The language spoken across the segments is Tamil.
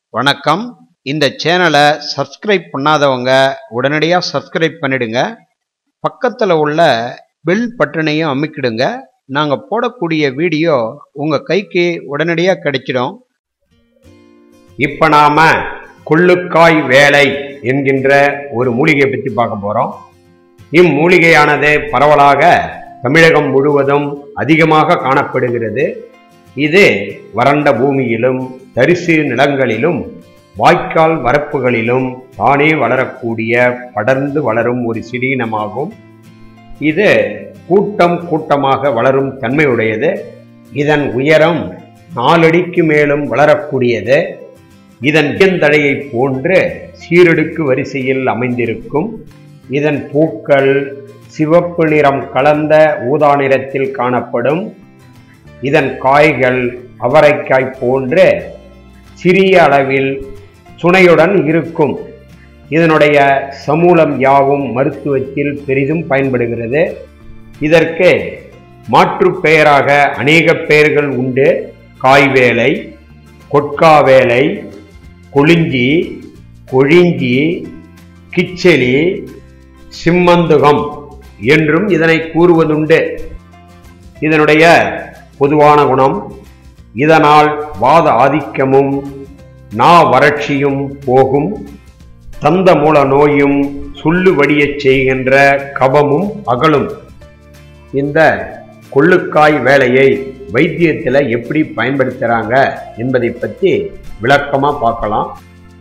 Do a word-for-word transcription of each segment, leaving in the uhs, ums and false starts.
வணக்கம். இந்த சேனலை சப்ஸ்கிரைப் பண்ணாதவங்க உடனடியாக சப்ஸ்கிரைப் பண்ணிடுங்க. பக்கத்தில் உள்ள பெல் பட்டனையும் அமுக்கிடுங்க. நாங்கள் போடக்கூடிய வீடியோ உங்கள் கைக்கு உடனடியாக கிடைச்சிடும். இப்போ நாம் கொள்ளுக்காய் வேலை என்கின்ற ஒரு மூலிகை பற்றி பார்க்க போகிறோம். இம்மூலிகையானது பரவலாக தமிழகம் முழுவதும் அதிகமாக காணப்படுகிறது. இது வறண்ட பூமியிலும் தரிசு நிலங்களிலும் வாய்க்கால் வரப்புகளிலும் தானே வளரக்கூடிய படர்ந்து வளரும் ஒரு செடியினமாகும். இது கூட்டம் கூட்டமாக வளரும் தன்மையுடையது. இதன் உயரம் நாலடிக்கு மேலும் வளரக்கூடியது. இதன் இயந்தழையை போன்று சீரடுக்கு வரிசையில் அமைந்திருக்கும். இதன் பூக்கள் சிவப்பு நிறம் கலந்த ஊதா நிறத்தில் காணப்படும். இதன் காய்கள் அவரைக்காய் போன்று சிறிய அளவில் சுனையுடன் இருக்கும். இதனுடைய சமூலம் யாவும் மருத்துவத்தில் பெரிதும் பயன்படுகிறது. இதற்கு மாற்று பெயராக அநேக பெயர்கள் உண்டு. காய்வேலை, கொட்காவேலை, கொளிஞ்சி, கொழிஞ்சி, கிச்செலி, சிம்மந்துகம் என்றும் இதனை கூறுவதுண்டு. இதனுடைய பொதுவான குணம், இதனால் வாத ஆதிக்கமும் நா வறட்சியும் போகும். தந்த மூல நோயும் சொல்லு வடியச் செய்கின்ற கபமும் அகலும். இந்த கொள்ளுக்காய் வேலையை வைத்தியத்தில் எப்படி பயன்படுத்துகிறாங்க என்பதை பற்றி விளக்கமாக பார்க்கலாம்.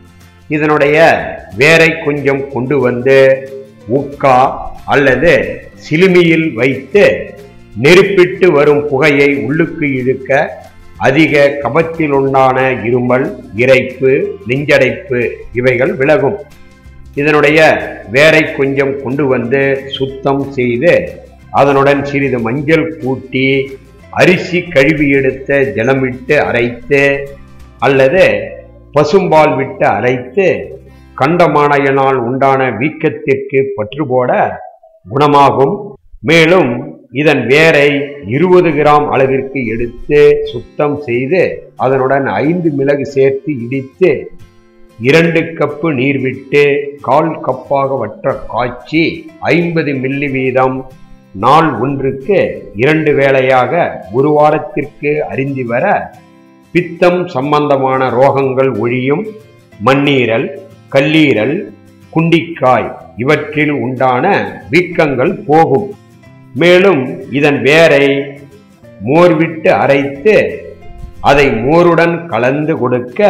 இதனுடைய வேரை கொஞ்சம் கொண்டு வந்து உக்கா அல்லது சிலுமியில் வைத்து நெருப்பிட்டு வரும் புகையை உள்ளுக்கு இழுக்க அதிக கபத்தில் உண்டான இருமல், இரைப்பு, நெஞ்சடைப்பு இவைகள் விலகும். இதனுடைய வேரை கொஞ்சம் கொண்டு வந்து சுத்தம் செய்து அதனுடன் சிறிது மஞ்சள் கூட்டி அரிசி கழுவி எடுத்த ஜலமிட்டு அரைத்து அல்லது பசும்பால் விட்டு அரைத்து கண்டமானையினால் உண்டான வீக்கத்திற்கு பற்றுபோட குணமாகும். மேலும் இதன் வேரை இருபது கிராம் அளவிற்கு எடுத்து சுத்தம் செய்து அதனுடன் ஐந்து மிளகு சேர்த்து இடித்து இரண்டு கப்பு நீர் விட்டு கால் கப்பாக வற்ற காய்ச்சி ஐம்பது மில்லி வீதம் நாள் ஒன்றுக்கு இரண்டு வேளையாக ஒரு வாரத்திற்கு அருந்தி வர பித்தம் சம்பந்தமான ரோகங்கள் ஒழியும். மண்ணீரல், கல்லீரல், குண்டிக்காய் இவற்றில் உண்டான வீக்கங்கள் போகும். மேலும் இதன் வேரை மோர் விட்டு அரைத்து அதை மோருடன் கலந்து கொடுக்க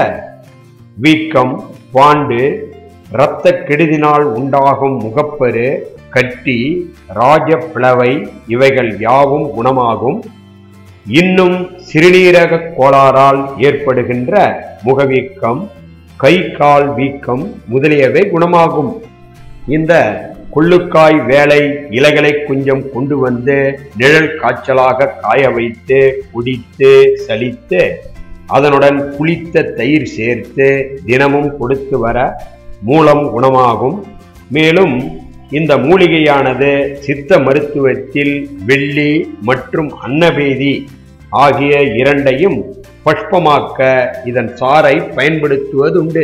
வீக்கம், பாண்டு, இரத்த கெடுதினால் உண்டாகும் முகப்பரு, கட்டி, ராஜ பிளவை இவைகள் யாவும் குணமாகும். இன்னும் சிறுநீரக கோளாறால் ஏற்படுகின்ற முகவீக்கம், கை கால் வீக்கம் முதலியவை குணமாகும். இந்த கொள்ளுக்காய் வேலை இலைகளை கொஞ்சம் கொண்டு வந்து நிழல் காய்ச்சலாக காய வைத்து குடித்து சலித்து அதனுடன் புளித்த தயிர் சேர்த்து தினமும் கொடுத்து வர மூலம் குணமாகும். மேலும் இந்த மூலிகையானது சித்த மருத்துவத்தில் வெள்ளி மற்றும் அன்னபேதி ஆகிய இரண்டையும் பஷ்பமாக்க இதன் சாறை பயன்படுத்துவதுண்டு.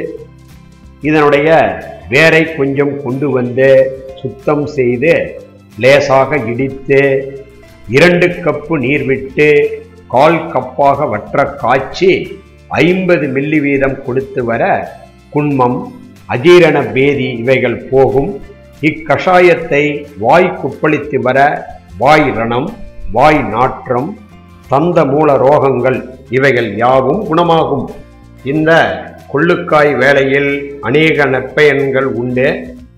இதனுடைய வேரை கொஞ்சம் கொண்டு வந்து சுத்தம் செய்து லேசாக இடித்து இரண்டு கப்பு நீர் விட்டு கால் கப்பாக வற்ற காய்ச்சி ஐம்பது மில்லி வீதம் கொடுத்து வர குன்மம், அஜீரண பேதி இவைகள் போகும். இக்கஷாயத்தை வாய் குப்பளித்து வர வாய் ரணம், வாய் நாற்றம், தந்த மூல ரோகங்கள் இவைகள் யாவும் குணமாகும். இந்த கொள்ளுக்காய் வேலையில் அநேக நற்பயன்கள் உண்டு.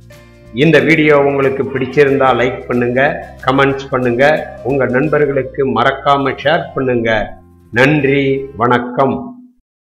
இந்த வீடியோ உங்களுக்கு பிடிச்சிருந்தா லைக் பண்ணுங்க, கமெண்ட்ஸ் பண்ணுங்க, உங்க நண்பர்களுக்கு மறக்காம ஷேர் பண்ணுங்க. நன்றி, வணக்கம்.